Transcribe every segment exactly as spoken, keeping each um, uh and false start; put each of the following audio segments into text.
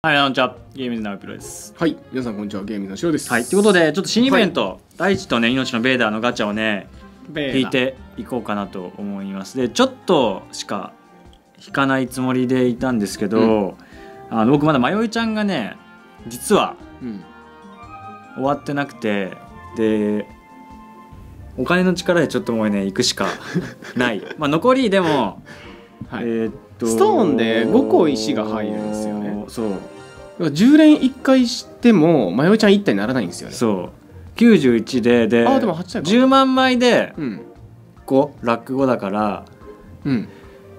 はい、こんにちは。ゲームズナウピロです。 はい、皆さんこんにちは。ゲームのしろです。 はい、ということで、ちょっと新イベント、はい、大地とね、命のベーダーのガチャをね、引いていこうかなと思います。で、ちょっとしか引かないつもりでいたんですけど、うん、あの僕まだまよいちゃんがね、実は、うん、終わってなくて、で、お金の力でちょっともうね、行くしかない。まあ残りでも、 はい、えー、っとストーンでごこ石が入るんですよね。 そうじゅう連いっかいしてもまよいちゃんいち体にならないんですよね。 そうきゅうじゅういちでであでもはち体かじゅうまん枚でご、うん、ラックごだから、うん、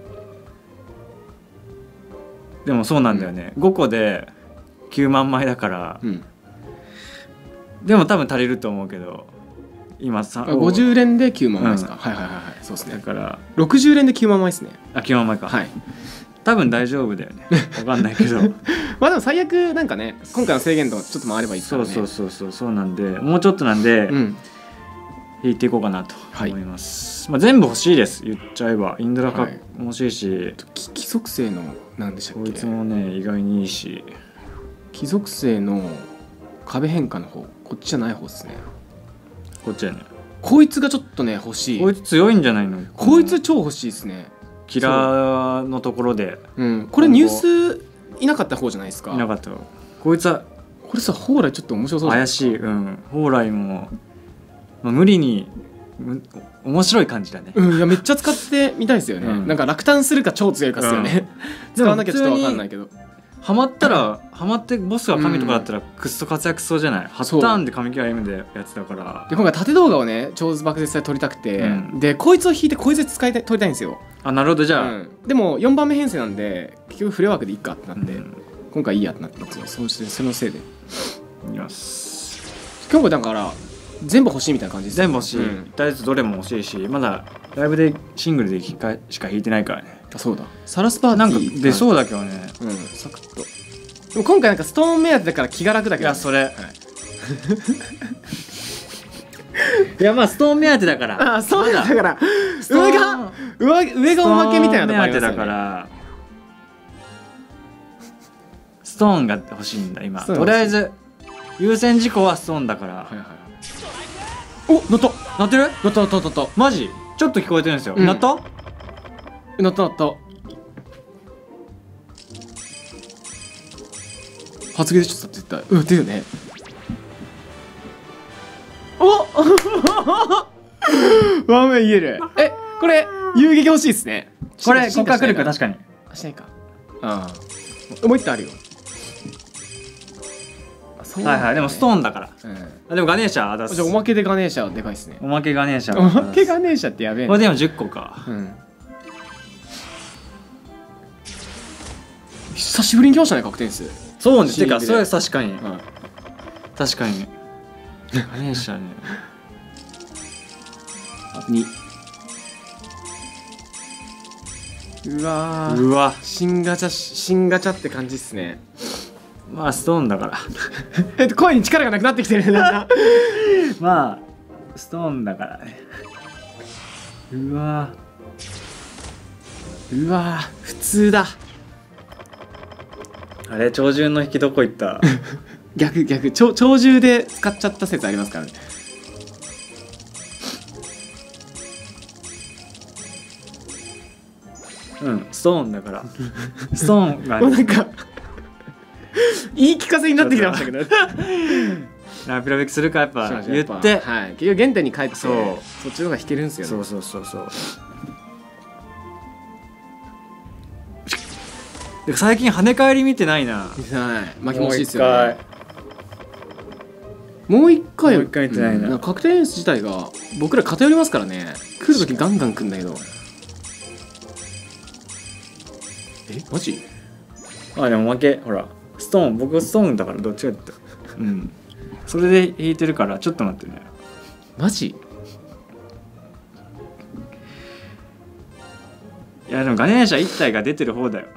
でもそうなんだよね、うん、ごこできゅうまん枚だから、うん、でも多分足りると思うけど今ごじゅう連できゅうまん枚ですか、うん、はいはいはいはいそうですね。だからろくじゅう連できゅうまん枚ですね。 あきゅうまん枚か、はい多分大丈夫だよね。分かんないけどまあでも最悪なんかね今回の制限度ちょっと回ればいいからね。 そうそうそうそうなんでもうちょっとなんで、うん、引いていこうかなと思います、はい、まあ、全部欲しいです言っちゃえばインドラカも欲しいし、はい、 貴属性の何でしたっけ、 こいつもね意外にいいし貴属性の壁変化の方こっちじゃない方ですね。 こっちやね。 こいつがちょっとね欲しい。 こいつ強いんじゃないの。 こいつ超欲しいですね。 キラーのところで、 うん、これニュースいなかった方じゃないですか。 いなかった。こいつはこれさ蓬莱ちょっと面白そうじゃないですか。 怪しい。うん蓬莱も、まあ、無理に面白い感じだね。 うんいやめっちゃ使ってみたいですよね、うん、なんか落胆するか超強いかですよね、うん、使わなきゃちょっと分かんないけどハマったらハマってボスが神とかだったらクッソ活躍そうじゃない、うん、はちターンで神キャラ M でやってたから。 で今回縦動画をね超絶爆絶で撮りたくて、うん、でこいつを引いてこいつで使いたい撮りたいんですよ。 あなるほどじゃあ、うん、 でもよんばんめ編成なんで結局フレワークでいいかってなって、うん、今回いいやってなってそしてそのせいでいきます。 今回だから全部欲しいみたいな感じです。 全部欲しい、うん、とりあえずどれも欲しいしまだライブでシングルでしか弾いてないからね。 あそうだサラスパーティーなんか出そうだけどね、 うん、サクッと。でも今回なんかストーン目当てだから気が楽だけど、ね、 いやそれ、はいいやまあストーン目当てだからあそうだから上が上上がおまけみたいなとこありますよね。ストーン目当てだからストーンが欲しいんだ今。とりあえず優先事項はストーンだから、はいはい、 お鳴った鳴ってる鳴った鳴った鳴った。 マジちょっと聞こえてるんですよ、うん、鳴った鳴った鳴った発言でちょっと絶対うんっていうね。おワンウェイ言える。えこれ遊撃欲しいですね。 これこっから来るか確かにしないか。ああもう一点あるよ。 はいはいでもストーンだから、うん、あでもガネーシャー出す。 じゃあおまけでガネーシャーでかいっすね。 おまけガネーシャーおまけガネーシャーってやべえな。 これでもじゅっこか、うん、 久しぶりに来ましたね確定数。 そうですてかそれは確かに、うん、確かにガネーシャーねにうわうわ新ガチャ新ガチャって感じっすね。 まあストーンだからえっと声に力がなくなってきてるまあストーンだからね。 うわうわ普通だ。 あれ鳥獣の引きどこ行った逆逆鳥獣で使っちゃった説ありますからね。 うんストーンだからストーンが、 ね、なんか言い聞かせになってきてましたけどラピラベクするかやっぱ言って、 はい、結局原点に帰ってそうそっちの方が弾けるんですよね。 そうそうそうそうで最近跳ね返り見てないな。 見てない巻き戻しいっすよね。もう一回もう一回見てないな、 うん、確定演出自体が僕ら偏りますからね。来るときガンガン来るんだけどえマジあでも負けほらストーン僕ストーンだからどっちかってうんそれで引いてるからちょっと待ってね。 マジいやでもガネーシャいち体が出てる方だよ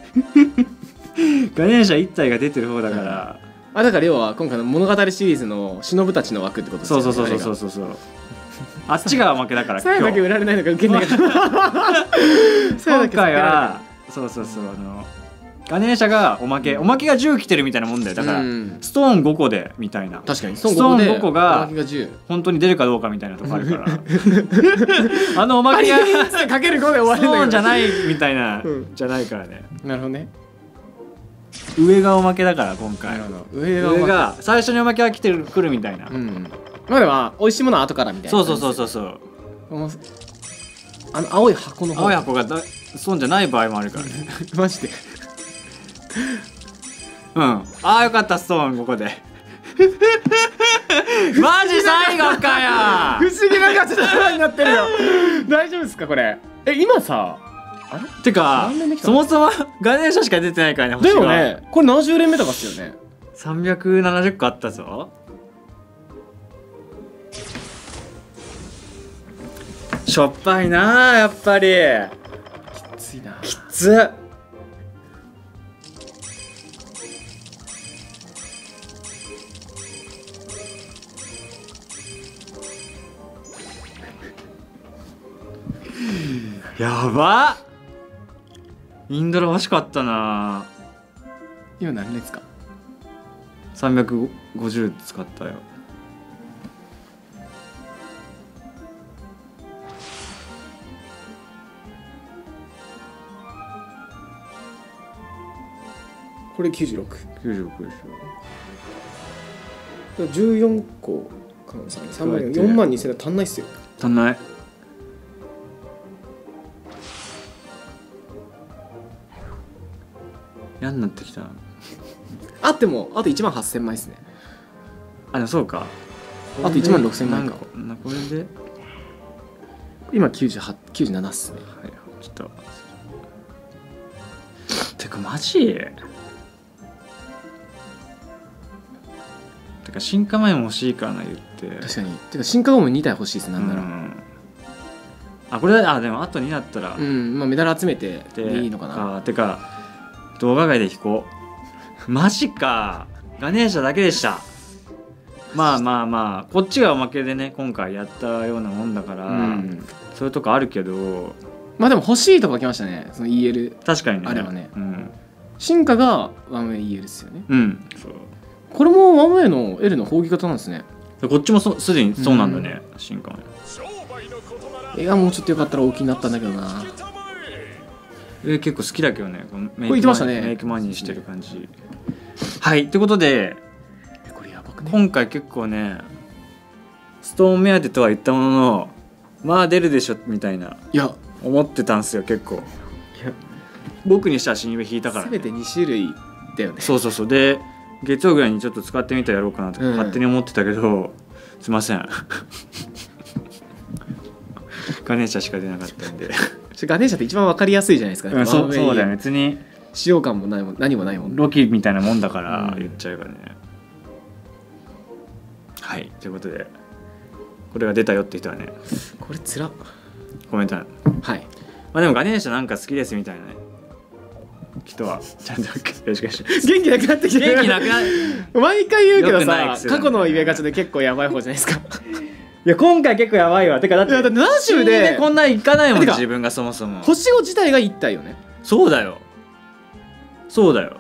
ガネーシャいち体が出てる方だから、 うん、あだから要は今回の物語シリーズの忍たちの枠ってことですよね。 そうそうそうそうそうそうあっちが負けだからさやだけ売られないのか受けないのか今回はそうそうそうあのガネーシャがおまけ、おまけがじゅう来てるみたいなもんだよ。だから、うん、ストーンごこでみたいな。 確かにストーンごこが本当に出るかどうかみたいなとこあるからあのおまけがかけるごで終わるんだけど、ストーンじゃないみたいな、うん、じゃないからね。 なるほどね。 上がおまけだから今回。なるほど。上が, 上が最初におまけが来てる来るみたいな。うん、 まあでも美味しいものは後からみたいな。 そうそうそうそうそう。 あの青い箱の方。 青い箱がだストーンじゃない場合もあるからねマジで。 うん。ああよかったストーンここでマジ最後かよ不思議なガチャになってるよ大丈夫ですかこれ。え今さあれてかそもそもガネーシャしか出てないからね。 だよね。これななじゅう連目とかっすよね。 さんびゃくななじゅっこあったぞ。しょっぱいなやっぱり。 きついな。 きつっ。やばっ。インドラ欲しかったな。 今何ですか。 さんびゃくごじゅう使ったよ。 これきゅうじゅうろく。 きゅうじゅうろくでしょ。じゅうよんこ換算さんまんよんまんにせん円足んないっすよ。 足んない。嫌になってきた。 あってもあといちまんはっせんまいっすね。 あでもそうか。 あといちまんろくせんまいか。 これで今きゅうじゅうはち、きゅうじゅうななっすね。 はい、ちょっとてかマジてか進化前も欲しいからな言って。 確かに。てか進化後もにたい欲しいですなんなら、うん、 あこれあでもあとにだったらうんまあメダル集めてでいいのかな。 あてか動画外で引こうマジか。ガネーシャだけでした。まあまあまあこっちがおまけでね今回やったようなもんだから、うん、そういうとこあるけどまあでも欲しいとこが来ましたね。その イーエル確かにねあれはね、 うん、 進化がワンウェイ イーエル ですよね。 うんそうこれもワンウェイの L の砲撃型なんですね。 こっちもそすでにそうなんだね、うん、進化は。 絵がもうちょっとよかったら大きになったんだけどな。 え結構好きだけどね。このメイクこれ言ってましたね。 メイクマニーしてる感じ。はいってことでこれやばくね。 今回結構ねストーン目当てとは言ったもののまあ出るでしょみたいないや思ってたんですよ結構。いや僕にしたら新上引いたから、ね、 全てに種類だよね。 そうそうそうで月曜ぐらいにちょっと使ってみたらやろうかなと勝手に思ってたけど、うん、すいませんガネーシャしか出なかったんでガネーシャって一番分かりやすいじゃないですか、ねうん、そ, そうだよね。別に使用感もないも何もないもん。 ロキみたいなもんだから言っちゃえばね、うん、はいということでこれが出たよって人はねこれつらコメント欄はい、まあ、でもガネーシャなんか好きですみたいなね人はちゃんとよろしくお願いします。 元気なくなってきて元気なくな毎回言うけどさ過去のイベガチャで結構やばい方じゃないですかいや今回結構やばいわ。てかだってななじゅうでこんないかないもん自分がそもそも。 星ご自体がいったよね。 そうだよそうだよ。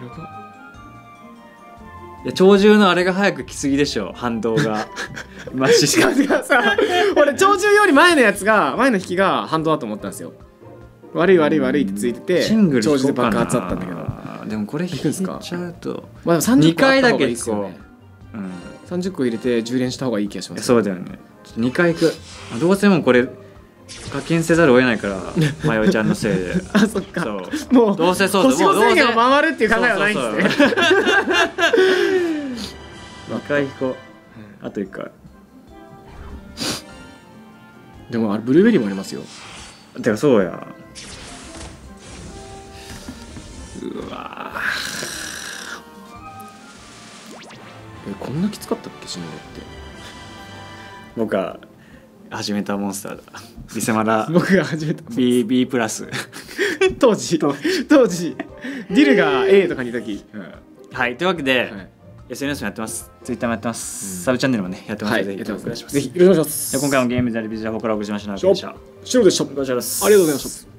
いや鳥獣のあれが早く来すぎでしょ反動がマジしかもさ俺鳥獣より前のやつが前の引きが反動だと思ったんですよ。悪い悪い悪いってついてて鳥獣で爆発だったんだけど。 でもこれ引いちゃうとまあでもさんじゅっこあった方がいいですよね。 にかいだけこう、うん、 さんじゅっこ入れてじゅう連した方がいい気がします、ね、 そうだよね。ちょっとにかい行く。どうせもこれ課金せざるを得ないからまよいちゃんのせいであそっかそうもうどうせそう星ご制限を回るっていう考えはないんですね。 にかい引こう。あといっかい。 でもあれブルーベリーもありますよ。 てかそうや。うわえこんなきつかったっけシノロって。 僕が始めたモンスターだ。リセマラ僕が始めた B, B プラス当時当時ディルが A とかにいた時、うん、 はいというわけで、はい、エスエヌエス もやってます。ツイッターもやってます、うん、サブチャンネルもねやってますので、はい、ぜひお願いします。 ぜひよろしくお願いします。 今回もゲームザリビジャーからお送りしました。 シロでした。ありがとうございました。